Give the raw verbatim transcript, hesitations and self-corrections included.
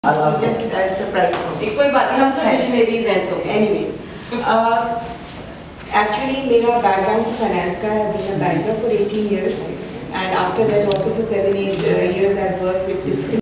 It's just a surprise for me. कोई बात नहीं, हम सब visionaries हैं, so Anyways, uh, actually मेरा background finance का है. I've been a banker for eighteen years, and after that also for seven eight uh, years I've worked with different